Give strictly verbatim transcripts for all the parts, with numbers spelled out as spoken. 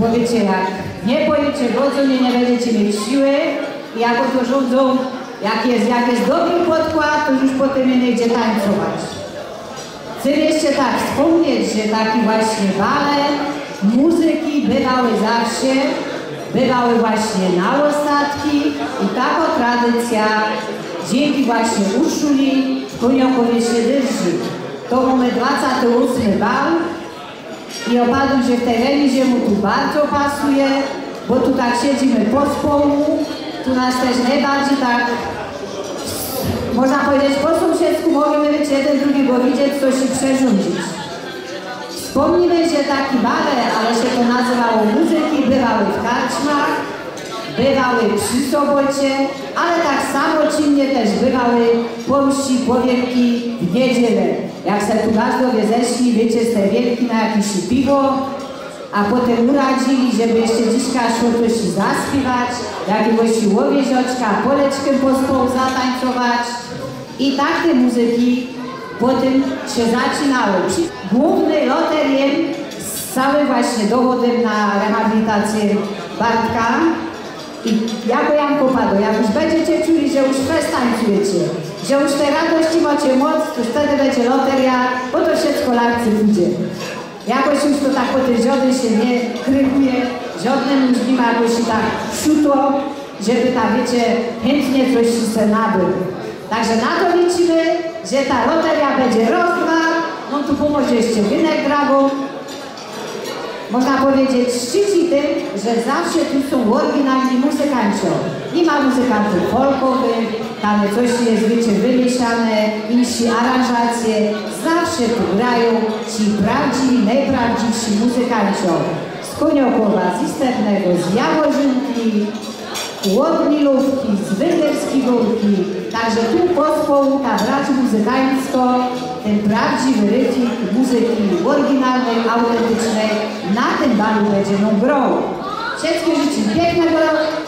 powiecie, jak nie pojecie godzą, nie, nie będziecie mieć siły i jak to rządzą, jak jest, jak jest dobry podkład, to już potem nie idzie tańcować. Chcę jeszcze tak wspomnieć, że taki właśnie balet, muzyki bywały zawsze, bywały właśnie na ostatki i taka tradycja dzięki właśnie Urszuli w Koniokowie się drży. To mamy dwudziesty ósmy bal i opadł, że w tej remizie mu tu bardzo pasuje, bo tu tak siedzimy po społu, tu nas też najbardziej tak, można powiedzieć, po sąsiedzku możemy być jeden drugiego widzieć, coś i przerządzić. Wspomnimy, że taki balet, ale się to nazywało muzyki, bywały w karczmach, bywały przy sobocie, ale tak samo czynnie też bywały pomści, powielki w niedzielę. Jak se tu gazdowie zeszli, wiecie, z tej wielki na jakieś piwo, a potem uradzili, żeby jeszcze dziśka szło coś zaśpiewać, jakiegoś łowieżoczka, poleczkę po spół zatańcować. I tak te muzyki potem się zaczynały. Główny loteriem z całym właśnie dowodem na rehabilitację Bartka. I jako Janko Pado, jak już będziecie czuli, że już przestańcujecie, że już tej radości macie moc, to już wtedy będzie loteria, bo to wszystko lakcy ludzie. Jakoś już to tak po tej żody się nie krykuje, żadnym już nie ma jakoś tak szuto, żeby tam, wiecie, chętnie coś się nabył. Także na to liczymy, że ta loteria będzie raz, dwa, no tu pomoże jeszcze rynek dragą. Można powiedzieć, szczyci tym, że zawsze tu są oryginalni muzykanci. Nie ma muzykantów folkowych, tam coś jest, wiecie, wymieszane, insi aranżacje. Zawsze tu grają ci prawdziwi, najprawdziwsi muzykanci. Z Koniokowa, z Istebnego, z Jaworzynki, od Milówki, z Węgierskiej Górki. Także tu pospołu ta brać muzykańsko, ten prawdziwy rytm muzyki oryginalnej, autentycznej na tym balu będzie nam grał. Wszystkim życzę pięknego,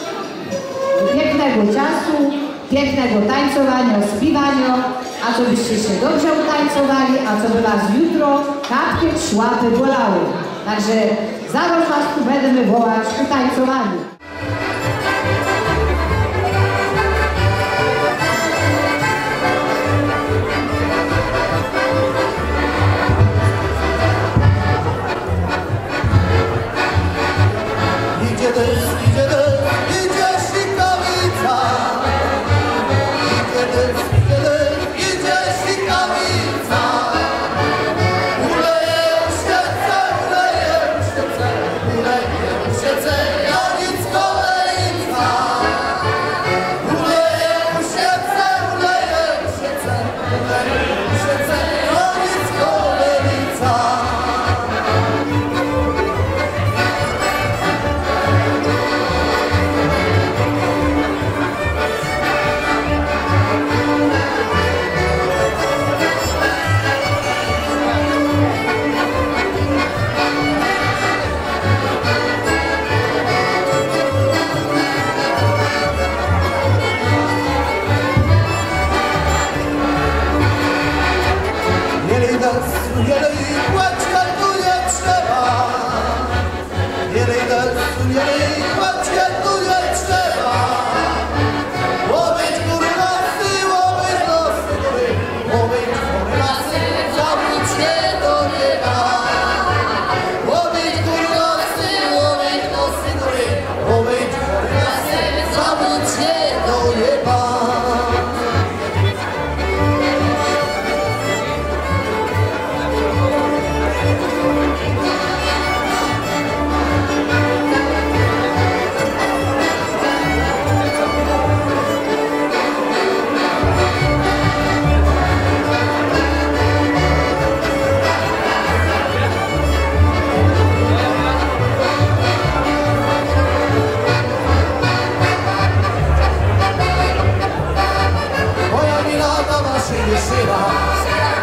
pięknego czasu, pięknego tańcowania, śpiewania, a co byście się dobrze utańcowali, a co by was jutro kapkie szłapy bolały. Także zaraz was tu będziemy wołać utańcowani. Moja milata ma się nie szyła.